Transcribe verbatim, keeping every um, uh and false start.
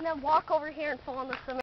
and then walk over here and fall in the cement.